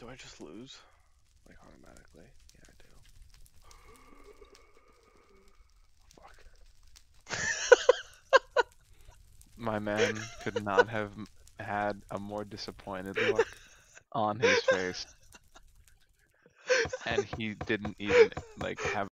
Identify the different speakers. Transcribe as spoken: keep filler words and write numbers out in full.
Speaker 1: do I just lose? Like automatically? Yeah, I do. Fuck. My man could not have had a more disappointed look on his face. And he didn't even like have